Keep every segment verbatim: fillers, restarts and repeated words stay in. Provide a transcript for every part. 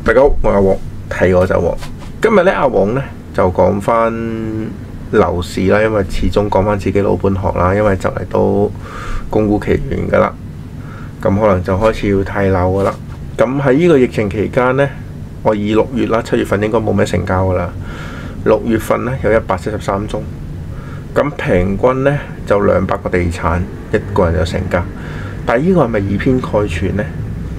大家好，我係阿黃，睇我就黃。今日咧，阿黃咧就講翻樓市啦，因為始終講翻自己老本行啦，因為就嚟到供股期完噶啦，咁可能就開始要睇樓噶啦。咁喺呢個疫情期間呢，我以六月啦，七月份應該冇咩成交噶啦。六月份呢，有一百七十三宗，咁平均呢，就兩百個地產一個人有成交，但係呢個係咪以偏概全呢？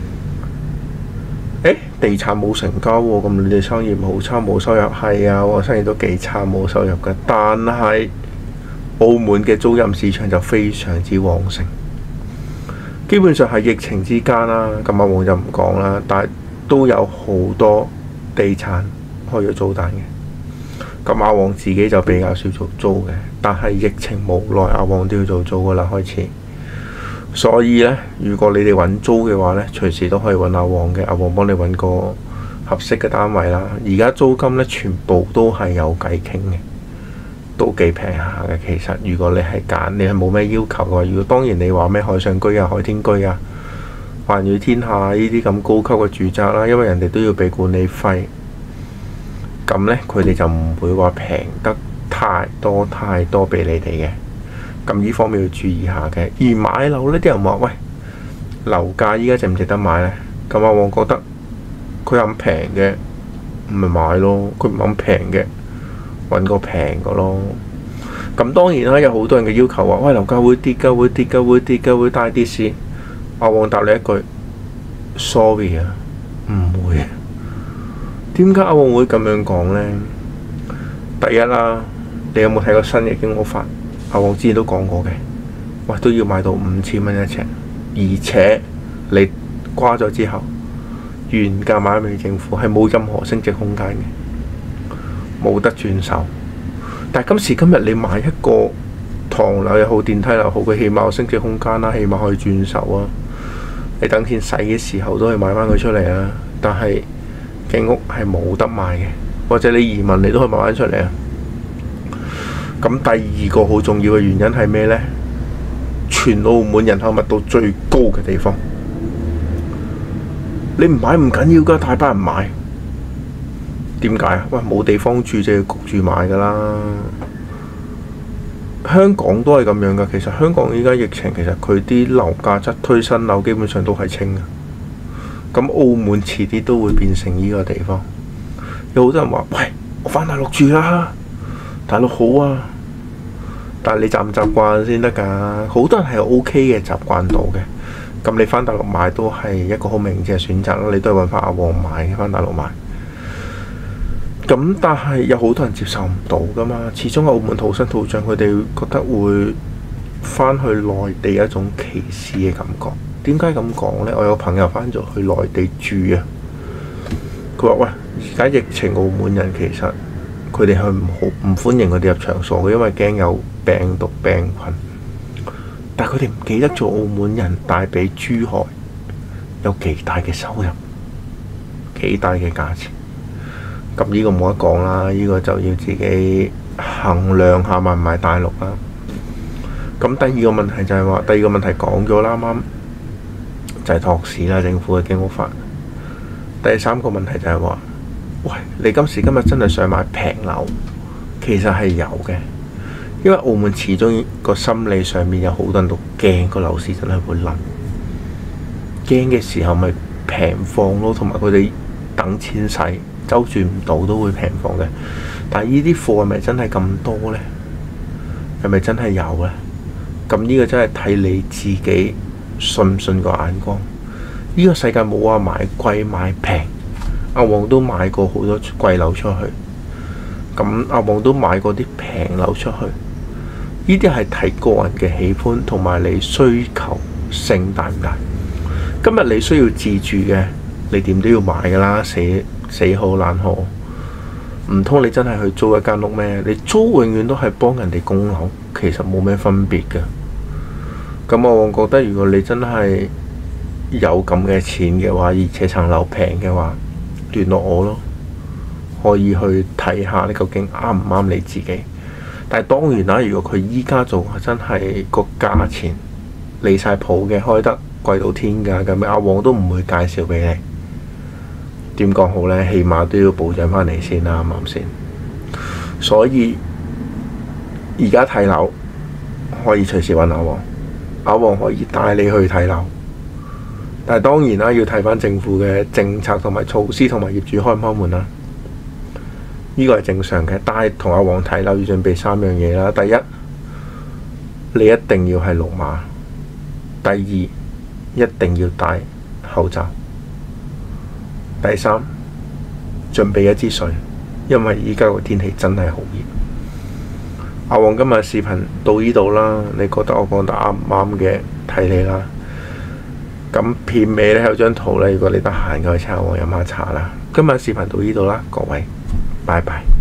誒，地產冇成交喎，咁你哋生意好差冇收入？係啊，我生意都幾差冇收入嘅。但係澳門嘅租賃市場就非常之旺盛，基本上係疫情之間啦。咁阿黃就唔講啦，但係都有好多地產開咗租單嘅。咁阿黃自己就比較少做租嘅，但係疫情無奈，阿黃都要做租噶啦開始。所以咧，如果你哋揾租嘅話咧，隨時都可以揾阿黃嘅，阿黃幫你揾個合適嘅單位啦。而家租金咧，全部都係有計傾嘅，都幾平下嘅。其實如果你係揀，你係冇咩要求嘅話，如果當然你話咩海上居啊、海天居啊、環宇天下呢啲咁高級嘅住宅啦，因為人哋都要俾管理費，咁咧佢哋就唔會話平得太多太多俾你哋嘅。咁呢方面要注意下嘅。而買樓呢，啲人話喂，樓價依家值唔值得買呢？咁阿黃覺得佢咁平嘅，咪買咯。佢唔咁平嘅，揾個平嘅咯。咁當然啦，有好多人嘅要求話，喂，樓價會跌㗎，會跌㗎，會跌㗎，會大跌市。阿黃答你一句 sorry 啊，唔會。點解阿黃會咁樣講呢？第一啦，你有冇睇過新嘅經屋法？阿黃之前都講過嘅，喂，都要買到五千蚊一尺，而且你瓜咗之後，原價買俾政府係冇任何升值空間嘅，冇得轉手。但係今時今日你買一個唐樓又好，電梯又好，佢起碼有升值空間啦，起碼可以轉手啊。你等錢使嘅時候都可以買翻佢出嚟啊。但係經屋係冇得賣嘅，或者你移民你都可以買翻出嚟啊。咁第二個好重要嘅原因係咩呢？全澳門人口密度最高嘅地方，你唔買唔緊要㗎，大班人買。點解啊？喂，冇地方住就要焗住買㗎啦。香港都係咁樣㗎。其實香港依家疫情，其實佢啲樓價質推新樓基本上都係清嘅。咁澳門遲啲都會變成呢個地方。有好多人話：喂，我返大陸住啦，大陸好啊。但係你習唔習慣先得㗎？好多人係 O K 嘅，習慣到嘅。咁你返大陸買都係一個好明智嘅選擇啦。你都係揾翻阿黃買嘅，返大陸買。咁但係有好多人接受唔到㗎嘛。始終澳門土生土長，佢哋覺得會返去內地一種歧視嘅感覺。點解咁講呢？我有個朋友返咗去內地住啊。佢話：喂，而家疫情，澳門人其實佢哋係唔好唔歡迎佢哋入場所嘅，因為驚有病毒病菌。但係佢哋唔記得做澳門人帶俾珠海有幾大嘅收入，幾大嘅價錢。咁呢個冇得講啦，呢個就要自己衡量下買唔買大陸啦。咁第二個問題就係話，第二個問題講咗啦，啱啱就係托市啦，政府嘅經屋法。第三個問題就係話，喂，你今時今日真係想買平樓，其實係有嘅。因為澳門始終個心理上面有好多人都驚個樓市真係會冧，驚嘅時候咪平放咯，同埋佢哋等錢使周轉唔到都會平放嘅。但係呢啲貨係咪真係咁多呢？係咪真係有呢？咁呢個真係睇你自己信唔信個眼光。呢個世界冇話買貴買平，阿黃都買過好多貴樓出去，咁阿黃都買過啲平樓出去。呢啲係睇個人嘅喜歡同埋你需求性大唔大。今日你需要自住嘅，你點都要買㗎啦，死死好爛好。唔通你真係去租一間屋咩？你租永遠都係幫人哋供樓，其實冇咩分別㗎。咁我覺得如果你真係有咁嘅錢嘅話，而且層樓平嘅話，聯絡我咯，可以去睇下你究竟啱唔啱你自己。但係當然啦，如果佢依家做真係個價錢離晒譜嘅，開得貴到天價咁，阿黃都唔會介紹俾你。 點講好呢？起碼都要保障翻你先啦，啱唔啱先？所以而家睇樓可以隨時揾阿黃，阿黃可以帶你去睇樓。但係當然啦，要睇翻政府嘅政策同埋措施，同埋業主開唔開門啦。呢個係正常嘅，但係同阿黃睇樓要準備三樣嘢啦。第一，你一定要係綠碼；第二，一定要戴口罩；第三，準備一支水，因為依家個天氣真係好熱。阿黃今日視頻到呢度啦，你覺得我講得啱唔啱嘅，睇你啦。咁片尾咧有張圖咧，如果你得閒可以請阿黃飲下茶啦。今日視頻到呢度啦，各位，拜拜。